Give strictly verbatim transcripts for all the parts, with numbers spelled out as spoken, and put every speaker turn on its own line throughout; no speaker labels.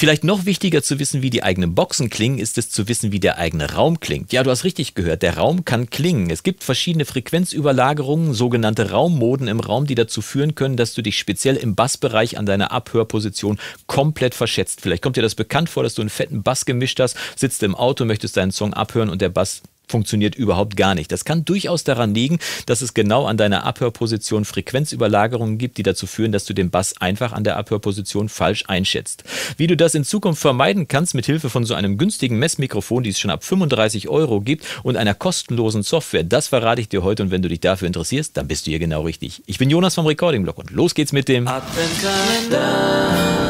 Vielleicht noch wichtiger zu wissen, wie die eigenen Boxen klingen, ist es zu wissen, wie der eigene Raum klingt. Ja, du hast richtig gehört, der Raum kann klingen. Es gibt verschiedene Frequenzüberlagerungen, sogenannte Raummoden im Raum, die dazu führen können, dass du dich speziell im Bassbereich an deiner Abhörposition komplett verschätzt. Vielleicht kommt dir das bekannt vor, dass du einen fetten Bass gemischt hast, sitzt im Auto, möchtest deinen Song abhören und der Bass funktioniert überhaupt gar nicht. Das kann durchaus daran liegen, dass es genau an deiner Abhörposition Frequenzüberlagerungen gibt, die dazu führen, dass du den Bass einfach an der Abhörposition falsch einschätzt. Wie du das in Zukunft vermeiden kannst, mit Hilfe von so einem günstigen Messmikrofon, die es schon ab fünfunddreißig Euro gibt und einer kostenlosen Software, das verrate ich dir heute, und wenn du dich dafür interessierst, dann bist du hier genau richtig. Ich bin Jonas vom Recording Blog und los geht's mit dem Adventkalender.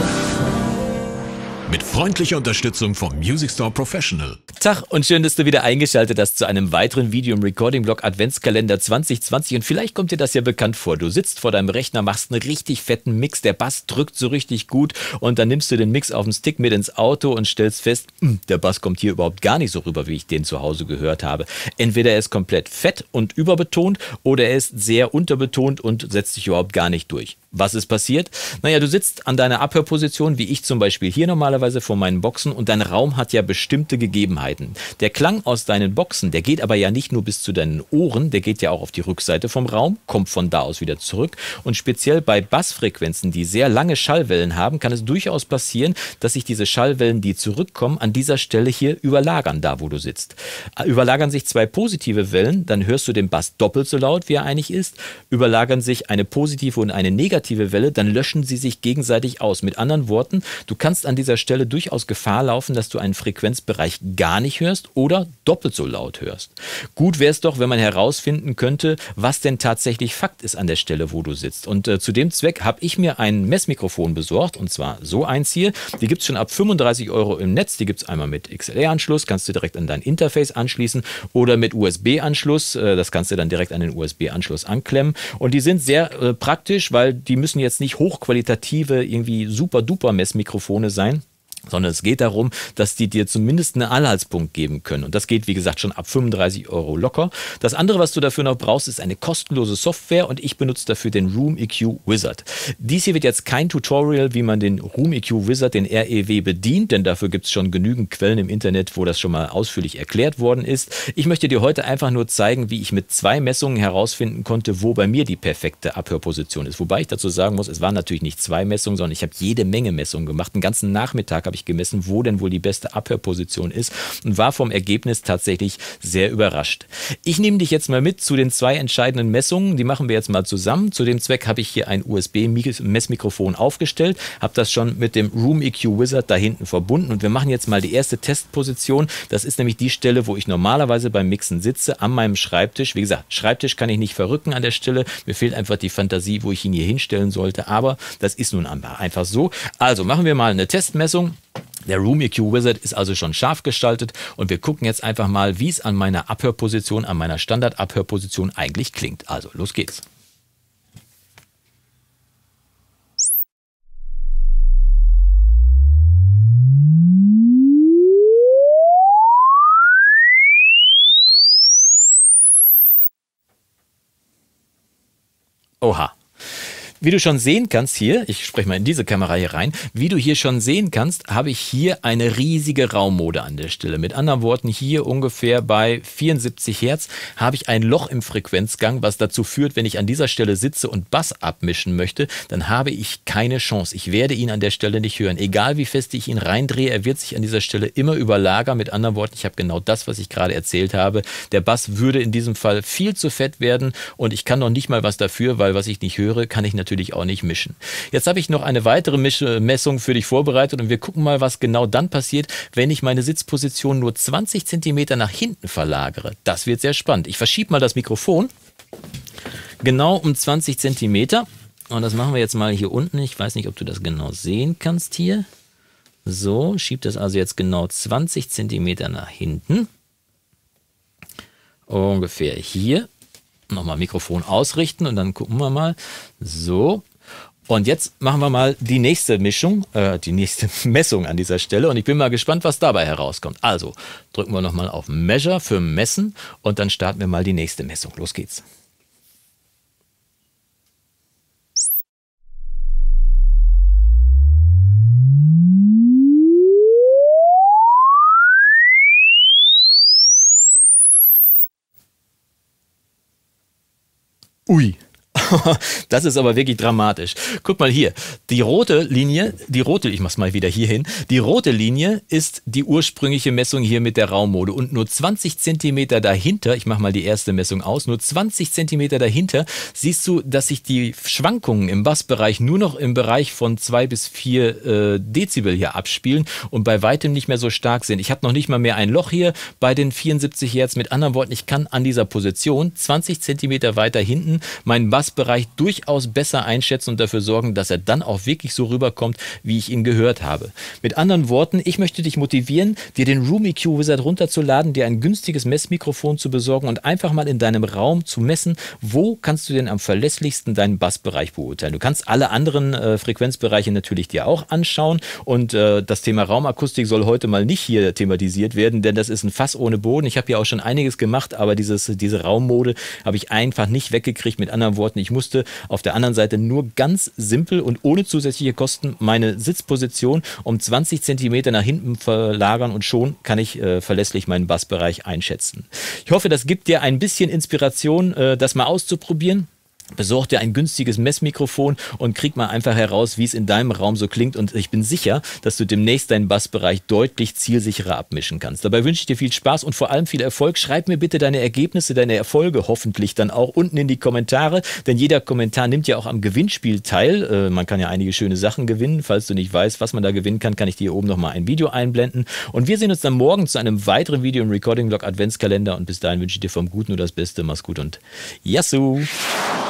Mit freundlicher Unterstützung vom Music Store Professional.
Tag und schön, dass du wieder eingeschaltet hast zu einem weiteren Video im Recording-Blog Adventskalender zwanzig zwanzig. Und vielleicht kommt dir das ja bekannt vor. Du sitzt vor deinem Rechner, machst einen richtig fetten Mix, der Bass drückt so richtig gut und dann nimmst du den Mix auf dem Stick mit ins Auto und stellst fest, der Bass kommt hier überhaupt gar nicht so rüber, wie ich den zu Hause gehört habe. Entweder er ist komplett fett und überbetont oder er ist sehr unterbetont und setzt sich überhaupt gar nicht durch. Was ist passiert? Naja, du sitzt an deiner Abhörposition, wie ich zum Beispiel hier normalerweise vor meinen Boxen, und dein Raum hat ja bestimmte Gegebenheiten. Der Klang aus deinen Boxen, der geht aber ja nicht nur bis zu deinen Ohren, der geht ja auch auf die Rückseite vom Raum, kommt von da aus wieder zurück, und speziell bei Bassfrequenzen, die sehr lange Schallwellen haben, kann es durchaus passieren, dass sich diese Schallwellen, die zurückkommen, an dieser Stelle hier überlagern, da wo du sitzt. Überlagern sich zwei positive Wellen, dann hörst du den Bass doppelt so laut, wie er eigentlich ist. Überlagern sich eine positive und eine negative Welle, dann löschen sie sich gegenseitig aus. Mit anderen Worten, du kannst an dieser Stelle durchaus Gefahr laufen, dass du einen Frequenzbereich gar nicht hörst oder doppelt so laut hörst. Gut wäre es doch, wenn man herausfinden könnte, was denn tatsächlich Fakt ist an der Stelle, wo du sitzt. Und äh, zu dem Zweck habe ich mir ein Messmikrofon besorgt, und zwar so eins hier. Die gibt es schon ab fünfunddreißig Euro im Netz. Die gibt es einmal mit X L R-Anschluss, kannst du direkt an dein Interface anschließen, oder mit U S B-Anschluss. Äh, das kannst du dann direkt an den U S B-Anschluss anklemmen. Und die sind sehr äh, praktisch, weil die Die müssen jetzt nicht hochqualitative, irgendwie super-duper Messmikrofone sein, sondern es geht darum, dass die dir zumindest einen Anhaltspunkt geben können. Und das geht, wie gesagt, schon ab fünfunddreißig Euro locker. Das andere, was du dafür noch brauchst, ist eine kostenlose Software, und ich benutze dafür den Room E Q Wizard. Dies hier wird jetzt kein Tutorial, wie man den Room E Q Wizard, den R E W, bedient, denn dafür gibt es schon genügend Quellen im Internet, wo das schon mal ausführlich erklärt worden ist. Ich möchte dir heute einfach nur zeigen, wie ich mit zwei Messungen herausfinden konnte, wo bei mir die perfekte Abhörposition ist. Wobei ich dazu sagen muss, es waren natürlich nicht zwei Messungen, sondern ich habe jede Menge Messungen gemacht. Den ganzen Nachmittag habe ich gemessen, wo denn wohl die beste Abhörposition ist, und war vom Ergebnis tatsächlich sehr überrascht. Ich nehme dich jetzt mal mit zu den zwei entscheidenden Messungen, die machen wir jetzt mal zusammen. Zu dem Zweck habe ich hier ein U S B-Messmikrofon aufgestellt, habe das schon mit dem Room E Q Wizard da hinten verbunden, und wir machen jetzt mal die erste Testposition. Das ist nämlich die Stelle, wo ich normalerweise beim Mixen sitze, an meinem Schreibtisch. Wie gesagt, Schreibtisch kann ich nicht verrücken an der Stelle, mir fehlt einfach die Fantasie, wo ich ihn hier hinstellen sollte, aber das ist nun einfach so. Also machen wir mal eine Testmessung. Der Room E Q Wizard ist also schon scharf gestaltet, und wir gucken jetzt einfach mal, wie es an meiner Abhörposition, an meiner Standard-Abhörposition eigentlich klingt. Also, los geht's. Oha. Wie du schon sehen kannst hier, ich spreche mal in diese Kamera hier rein, wie du hier schon sehen kannst, habe ich hier eine riesige Raummode an der Stelle. Mit anderen Worten, hier ungefähr bei vierundsiebzig Hertz habe ich ein Loch im Frequenzgang, was dazu führt, wenn ich an dieser Stelle sitze und Bass abmischen möchte, dann habe ich keine Chance. Ich werde ihn an der Stelle nicht hören. Egal wie fest ich ihn reindrehe, er wird sich an dieser Stelle immer überlagern. Mit anderen Worten, ich habe genau das, was ich gerade erzählt habe. Der Bass würde in diesem Fall viel zu fett werden, und ich kann noch nicht mal was dafür, weil was ich nicht höre, kann ich natürlich auch nicht mischen. Jetzt habe ich noch eine weitere Messung für dich vorbereitet, und wir gucken mal, was genau dann passiert, wenn ich meine Sitzposition nur zwanzig Zentimeter nach hinten verlagere. Das wird sehr spannend. Ich verschiebe mal das Mikrofon genau um zwanzig Zentimeter, und das machen wir jetzt mal hier unten. Ich weiß nicht, ob du das genau sehen kannst hier. So, schiebe das also jetzt genau zwanzig Zentimeter nach hinten. Ungefähr hier. Nochmal Mikrofon ausrichten, und dann gucken wir mal. So. Und jetzt machen wir mal die nächste Mischung, äh, die nächste Messung an dieser Stelle, und ich bin mal gespannt, was dabei herauskommt. Also drücken wir nochmal auf Measure für Messen, und dann starten wir mal die nächste Messung. Los geht's. Ui. Das ist aber wirklich dramatisch. Guck mal hier, die rote Linie, die rote, ich mach's mal wieder hier hin, die rote Linie ist die ursprüngliche Messung hier mit der Raummode und nur zwanzig Zentimeter dahinter, ich mach mal die erste Messung aus, nur zwanzig Zentimeter dahinter siehst du, dass sich die Schwankungen im Bassbereich nur noch im Bereich von zwei bis vier äh, Dezibel hier abspielen und bei weitem nicht mehr so stark sind. Ich habe noch nicht mal mehr ein Loch hier bei den vierundsiebzig Hertz. Mit anderen Worten, ich kann an dieser Position zwanzig Zentimeter weiter hinten meinen Bass Bereich durchaus besser einschätzen und dafür sorgen, dass er dann auch wirklich so rüberkommt, wie ich ihn gehört habe. Mit anderen Worten, ich möchte dich motivieren, dir den Room E Q Wizard runterzuladen, dir ein günstiges Messmikrofon zu besorgen und einfach mal in deinem Raum zu messen, wo kannst du denn am verlässlichsten deinen Bassbereich beurteilen. Du kannst alle anderen äh, Frequenzbereiche natürlich dir auch anschauen und äh, das Thema Raumakustik soll heute mal nicht hier thematisiert werden, denn das ist ein Fass ohne Boden. Ich habe ja auch schon einiges gemacht, aber dieses, diese Raummode habe ich einfach nicht weggekriegt. Mit anderen Worten, ich musste auf der anderen Seite nur ganz simpel und ohne zusätzliche Kosten meine Sitzposition um zwanzig Zentimeter nach hinten verlagern und schon kann ich äh, verlässlich meinen Bassbereich einschätzen. Ich hoffe, das gibt dir ein bisschen Inspiration, äh, das mal auszuprobieren. Besorg dir ein günstiges Messmikrofon und krieg mal einfach heraus, wie es in deinem Raum so klingt. Und ich bin sicher, dass du demnächst deinen Bassbereich deutlich zielsicherer abmischen kannst. Dabei wünsche ich dir viel Spaß und vor allem viel Erfolg. Schreib mir bitte deine Ergebnisse, deine Erfolge hoffentlich dann auch unten in die Kommentare. Denn jeder Kommentar nimmt ja auch am Gewinnspiel teil. Äh, man kann ja einige schöne Sachen gewinnen. Falls du nicht weißt, was man da gewinnen kann, kann ich dir hier oben nochmal ein Video einblenden. Und wir sehen uns dann morgen zu einem weiteren Video im Recording Blog Adventskalender. Und bis dahin wünsche ich dir vom Guten nur das Beste. Mach's gut und Yassou!